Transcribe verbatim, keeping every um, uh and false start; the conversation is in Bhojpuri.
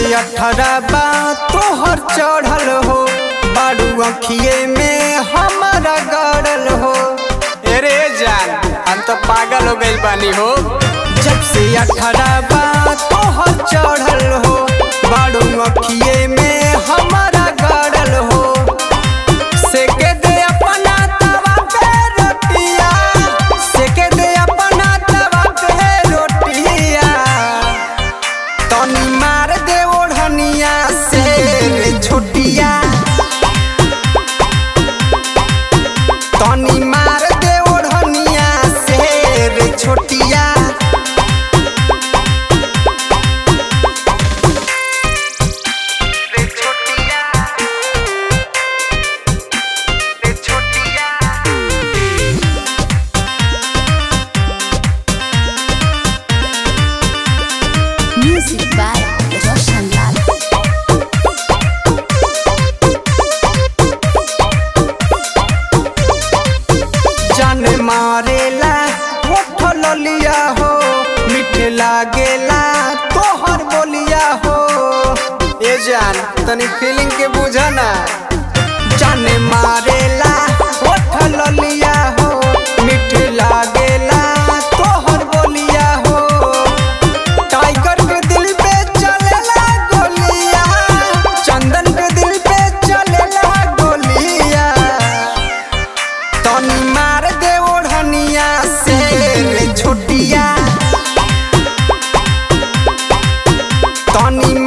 अठारह बा तोहर चढ़ल हो, बारू अखिए में हमारा गड़ल हो। अरे जान हम तो पागल हो गइल बानी हो। जब से अठारह बा तोहर चढ़ल हो, बारू अखिए में हमारा गड़ल हो। सेके दे अपना तवा पे रोटिया, सेके दे अपना तवा पे रोटिया। तनी मार दे ओढ़निया से रे छोटिया, तनी मार दे ओढ़निया से रे छोटिया। Music by Roshan Lal. जान मारेला होठल लिया हो, मीठे लागेला तोहर बोलिया हो। ए जान तनी फीलिंग के बुझा ना। जान मारेला होठल लिया हो, मीठे लागेला तोहर बोलिया हो। टाइगर के दिल पे चलेला गोलिया, चंदन के दिल पे चलेला गोलिया। तनी मार दे ओढ़निया से रे छोटिया, तनी